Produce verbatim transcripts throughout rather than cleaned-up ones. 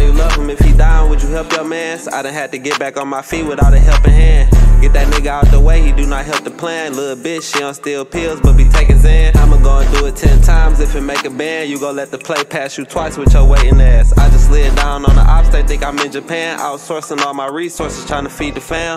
say you love him, if he down, would you help your mans? I done had to get back on my feet without a helping hand. Get that nigga out the way, he do not help the plan. Little bitch, she don't steal pills, but be taking Zan. I'ma go and do it ten times if it make a band. You gon' let the play pass you twice with your waiting ass. I just slid down on the ops, they think I'm in Japan. Outsourcing all my resources, trying to feed the fam.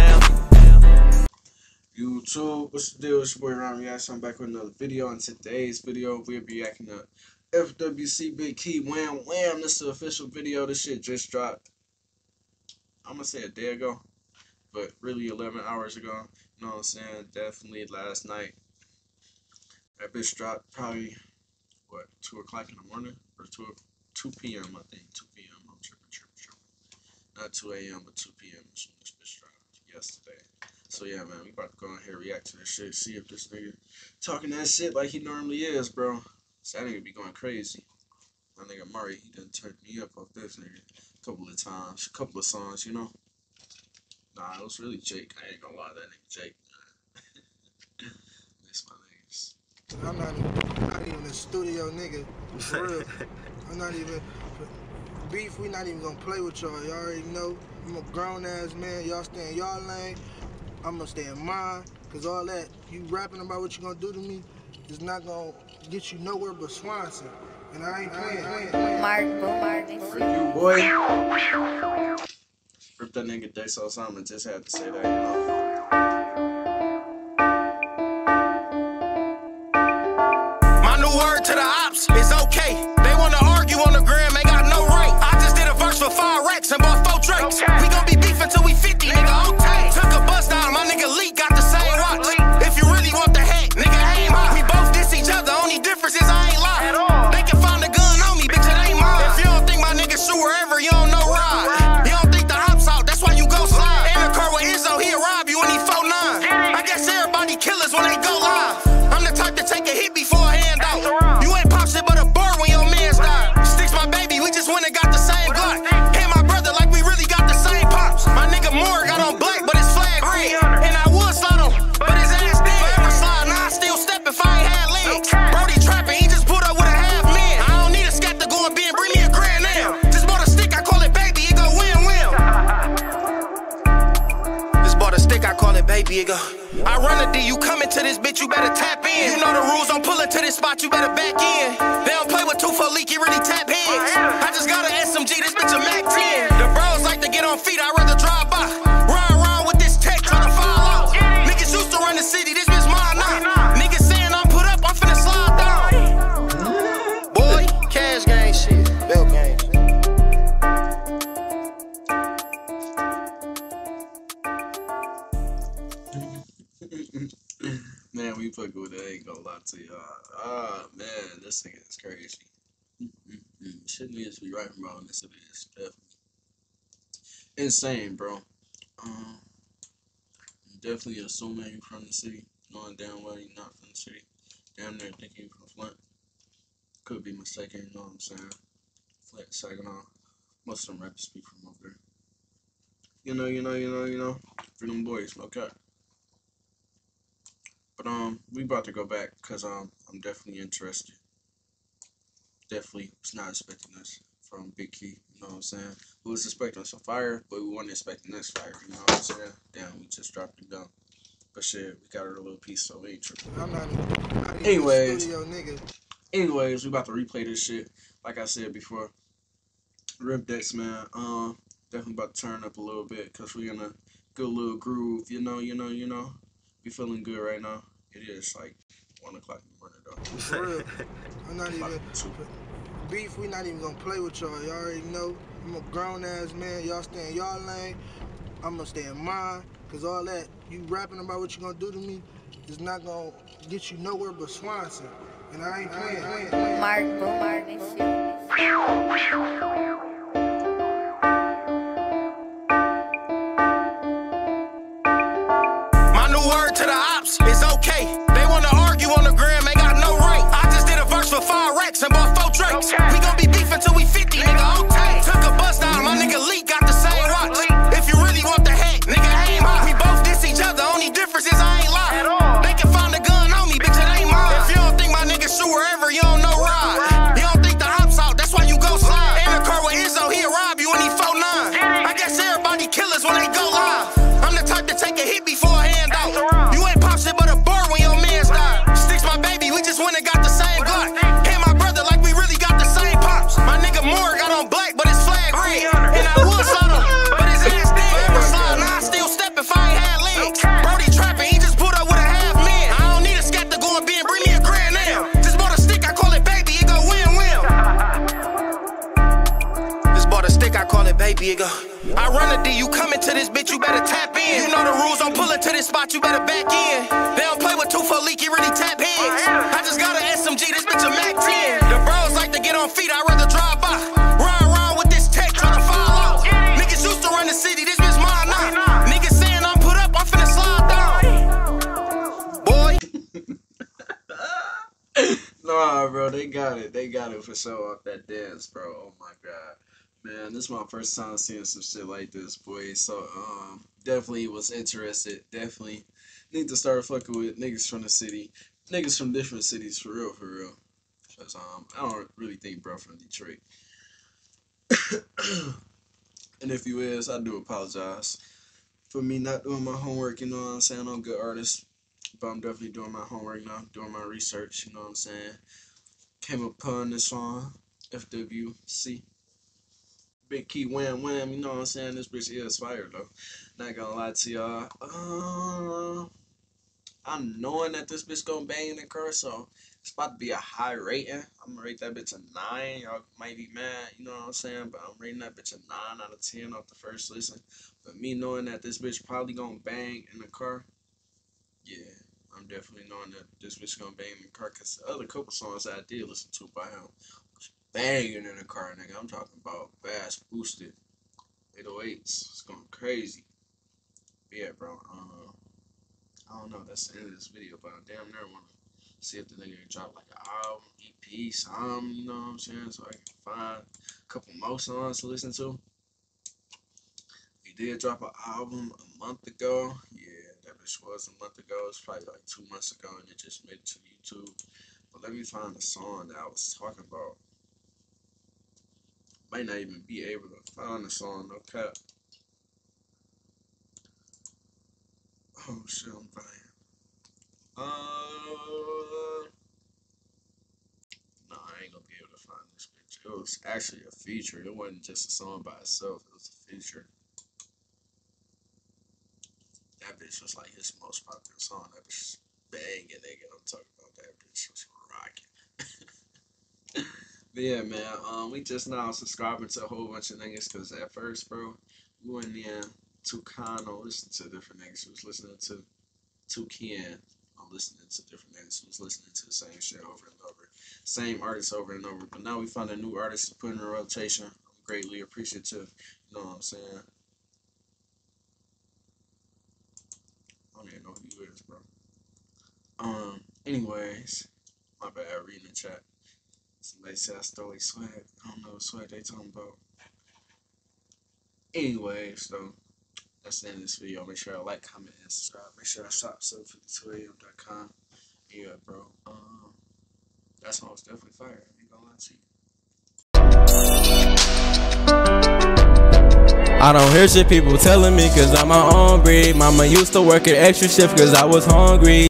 YouTube, what's the deal? It's your boy Ryan Reaction. I'm back with another video. In today's video, we'll be reacting to F W C Big Key Wham Wham. This is the official video. This shit just dropped, I'm gonna say a day ago, but really eleven hours ago. You know what I'm saying? Definitely last night. That bitch dropped probably, what, two o'clock in the morning? Or two p m I think. two p m I'm tripping, tripping, tripping. Not two a m but two p m is when this bitch dropped yesterday. So yeah, man, we about to go in here, react to this shit, see if this nigga talking that shit like he normally is, bro. So that nigga be going crazy. My nigga Murray, he done turned me up off this nigga a couple of times, a couple of songs, you know. Nah, it was really Jake. I ain't gonna lie, that nigga Jake, man. Miss my niggas. I'm not, not even a studio nigga, for real. I'm not even, beef, we not even gonna play with y'all. Y'all already know, I'm a grown ass man. Y'all stay in y'all lane, I'm gonna stay in mine. Cause all that, you rapping about what you gonna do to me, is not gonna get you nowhere but Swanson. And I ain't playing. Mark, go Mark. For you, boy. Rip that nigga Deso Simon, just had to say that, you know. My new word to the ops is okay. They wanna argue on the gram, they got no right. I just did a verse for five racks and bought four drakes. Okay. We gon' be beefing till we fifty, nigga, okay. Took a bus down, my nigga Lee got the same watch. If you really want the hat, nigga, aim high. We both diss each other, only difference is I ain't lie. At all. They can find a gun on me, bitch, it ain't mine. If you don't think my nigga shoot wherever, you don't know ride. You don't think the ops out, that's why you go slide. In the car with Izzo, he'll rob you when he four nine. I guess everybody killers when they go live. I'm the type to take a hit before a handout. You ain't pop shit but a bar when your man's died. Sticks my baby, we just went and got the same Glock. Hit my brother like we really got the same pops. My nigga Moore got on black, but his flag red. And I would slide him, but his ass dead. Forever slide, now I still step if I ain't had legs. Brody trapping, he just put up with a half man. I don't need a scat to go and bend, bring me a grand now. Just bought a stick, I call it baby, it go win-win. Just bought a stick, I call it baby, it go. I run a D, you coming to this bitch, you better tap in. You know the rules, I'm pulling to this spot, you better back in. They don't play with two for leaky, really tap heads. I just got an S M G, this bitch a Mac ten. The bros like to get on feet, I'd rather drive by. Run around with this tech, tryna fall out. Niggas used to run the city, this bitch mine now. Niggas saying I'm put up, I'm finna slide down. Boy, cash gang shit, bell gang. Man, we fucking with it, I ain't gonna lie to y'all. Ah, man, this thing is crazy. Mm-mm-mm. Shit needs to be right around this, it is definitely insane, bro. Um, I'm definitely assuming you're from the city, knowing damn well you're not from the city. Damn near thinking you're from Flint. Could be mistaken, you know what I'm saying? Flint, Saginaw. Most of them rappers speak from over there. You know, you know, you know, you know. For them boys, okay. But um, we about to go back because um, I'm definitely interested. Definitely was not expecting this from Big Key. You know what I'm saying? We was expecting some fire, but we weren't expecting this fire. You know what I'm saying? Damn, we just dropped the gun. But shit, we got her a little piece, so we ain't tripping. I'm not, not even anyways, a studio nigga. anyways, we about to replay this shit. Like I said before, Rip Dex, man. Um, definitely about to turn up a little bit because we in a good little groove. You know, you know, you know. We feeling good right now. It is like one o'clock in the morning though. For real. I'm not even, beef, we not even gonna play with y'all. Y'all already know, I'm a grown ass man. Y'all stay in y'all lane, I'm gonna stay in mine. Cause all that, you rapping about what you gonna do to me, is not gonna get you nowhere but Swanson. And I ain't playing. Mark, go Mark. Word to the ops is okay. They wanna argue on the gram, they got no right. I just did a verse for five racks and bought four drakes. Okay. We gon' be beefing till we fifty, nigga, okay. Took a bus down, my nigga Lee got the same watch. If you really want the hat, nigga, aim high. We both diss each other, only difference is I ain't lie. At all. They can find a gun on me, bitch, it ain't mine. If you don't think my nigga shoot wherever, you don't know ride. You don't think the ops out, that's why you go slide. In the car with stick, I call it baby. Go. I run a D, you coming to this bitch, you better tap in. You know the rules, I'm pulling to this spot, you better back in. They don't play with two for leaky, really tap heads. I just got an S M G, this bitch a Mac ten. The bros like to get on feet, I'd rather drive by. Run around with this tech, try to follow. Niggas used to run the city, this bitch mine now. Niggas saying I'm put up, I'm finna slide down. Boy. Nah, bro, they got it. They got it for sure off that dance, bro. Oh my god. Man, this is my first time seeing some shit like this, boy. So, um, definitely was interested. Definitely need to start fucking with niggas from the city. Niggas from different cities, for real, for real. Because, um, I don't really think bro from Detroit. And if you is, I do apologize for me not doing my homework, you know what I'm saying? I'm a good artist. But I'm definitely doing my homework now, doing my research, you know what I'm saying? Came upon this song, F W C Big Key, Wham Wham, you know what I'm saying? This bitch is fire though. Not gonna lie to y'all. Uh, I'm knowing that this bitch gonna bang in the car, so it's about to be a high rating. I'm gonna rate that bitch a nine. Y'all might be mad, you know what I'm saying? But I'm rating that bitch a nine out of ten off the first listen. But me knowing that this bitch probably gonna bang in the car, yeah, I'm definitely knowing that this bitch gonna bang in the car, because the other couple songs that I did listen to by him was banging in the car, nigga. I'm talking about fast boosted eight oh eights. It's going crazy. But yeah, bro. Uh, I don't know. That's the end of this video, but I damn near wanna see if the nigga can drop like an album, E P, something, you know what I'm saying? So I can find a couple more songs to listen to. He did drop an album a month ago. Yeah. That bitch was a month ago. It's probably like two months ago, and it just made it to YouTube. But let me find the song that I was talking about. Might not even be able to find the song, no cap. Oh shit, I'm dying. Uh, no, I ain't gonna be able to find this bitch. It was actually a feature. It wasn't just a song by itself. It was a feature. That bitch was like his most popular song. That bitch was banging, nigga. I'm talking about that bitch was rocking. But yeah, man, um, we just now subscribing to a whole bunch of niggas, because at first, bro, we went in to kind of listen to different niggas. We was listening to Toucan. I'm listening to different niggas who was listening to the same shit over and over. Same artists over and over. But now we found a new artist to put in a rotation. I'm greatly appreciative. You know what I'm saying? I don't even know who you is, bro. Um, anyways, my bad, reading the chat. Somebody said I stole a swag. I don't know what swag they talking about. Anyways, though, that's the end of this video. Make sure I like, comment, and subscribe. Make sure I shop seven fifty-two A M dot com. Yeah, bro. Um, that song was definitely fire. I ain't gonna lie to you. I don't hear shit people telling me, cause I'm my own breed. Mama used to work an extra shift cause I was hungry.